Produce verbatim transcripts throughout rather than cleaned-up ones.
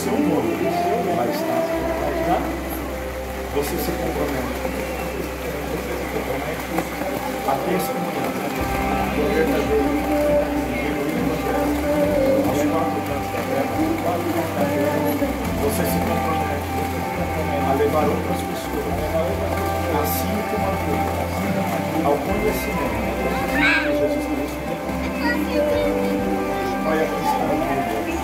seu nome vai estar. Você se compromete. A testemunhar do verdadeiro aos quatro cantos da terra. Você se compromete a levar outras pessoas, assim como a vida, ao conhecimento de Jesus Cristo. Pai, aqui está a Bíblia.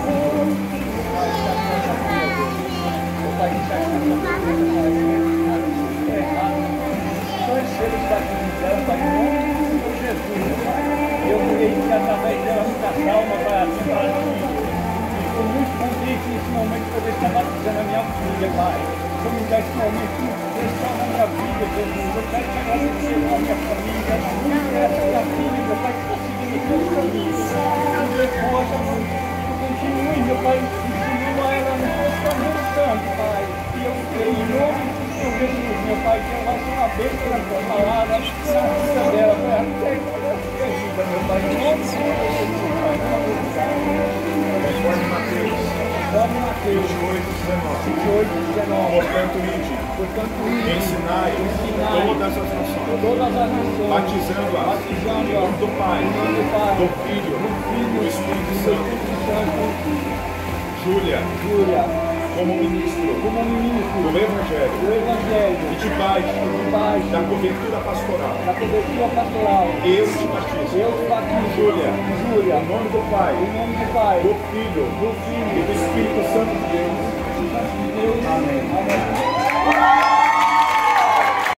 Eu queria que através dela muita calma para mim, para mim. Estou muito contente nesse momento de poder estar batizando a minha filha, Pai. Eu me dá esse momento especial na minha vida, Jesus. Eu quero te agradecer pela minha família, essa minha filha, Pai, que está seguindo os teus caminhos. Que possa, continue, meu Pai, continua ela nos teus caminhos tanto, Pai. E eu creio em nome de Senhor Jesus, meu Pai, que ela vai ser uma bênção na tua palavra, na vida dela, Pai. Até ajuda, meu Pai, em nome de Jesus, Pai. Conforme Mateus, conforme Mateus oito, dezenove. Portanto, ide, portanto, ensinai todas as nações, todas as nações, batizando-as batizando em nome do Pai, do Pai, do Filho, do Espírito Santo. Júlia, Júlia, como ministro, como ministro do Evangelho, do Evangelho, e debaixo, debaixo da cobertura pastoral, da cobertura pastoral, eu te batizo. eu te batizo, Júlia, Júlia, em nome do Pai, em nome do Pai, do Filho, do Filho e do Espírito Santo de Deus. de Deus. Amém. Amém.